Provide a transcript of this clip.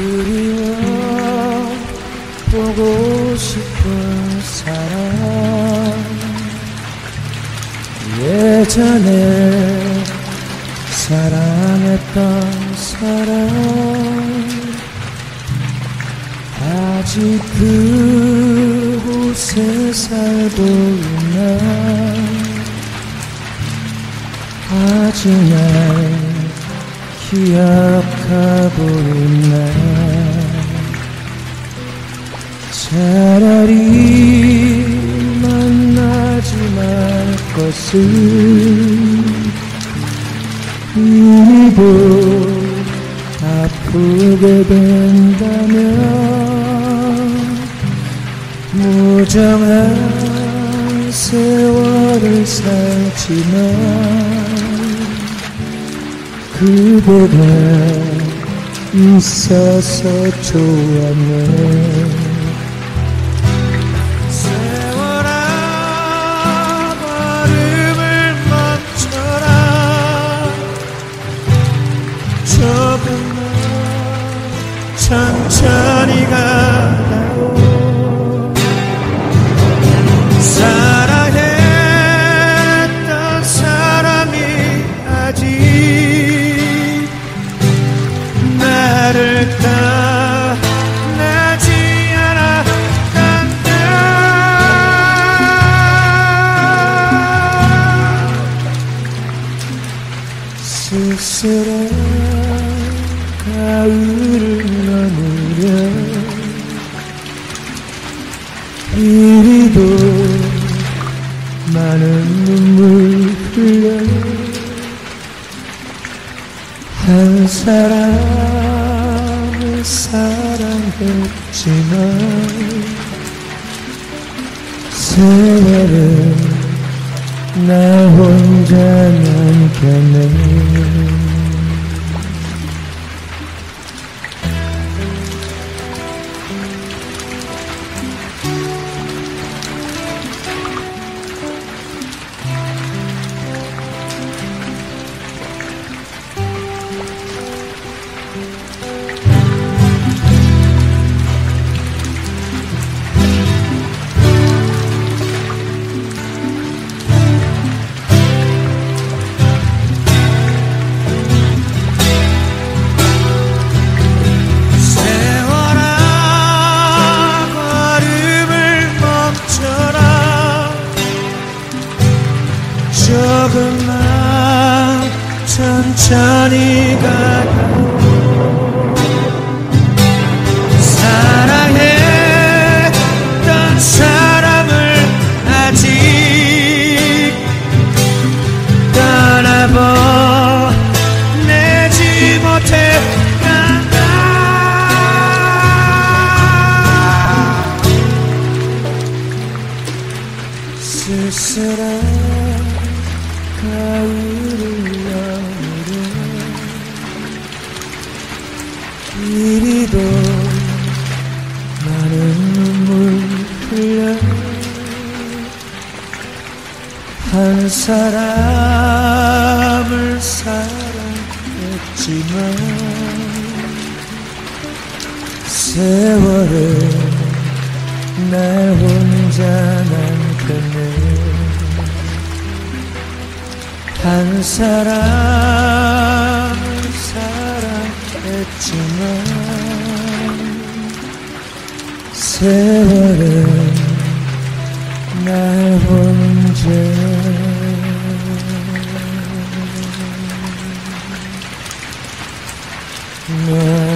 그리워 보고 싶은 사람, 예전에 사랑했던 사람, 아직 그곳에 살고 있나, 아직 날 기억하고 있나. 차라리 만나지 말 것을 이미도 아프게 된다면 무정한 세월을 살지만 그대가 있어서 좋았네. 세월아 걸음을 멈춰라. 조금만 천천히 가다오. 사랑했던 사람이 아직 나를 떠나지 않았단다. 쓸쓸한 가을을 넘으려 이리도 많은 눈물 흘려 한 사람을 사랑했지만 세월은 나 혼자 남겼네. 조금만 천천히 가다오. 사랑했던 사람을 아직 떠나보내지 못해 간다. 쓸쓸한 가을을 넘으려 이리도 많은 눈물 흘려 한 사람을 사랑했지만 세월은 날 혼자 남겼네. 한 사람을 사랑했지만 세월은 날 혼자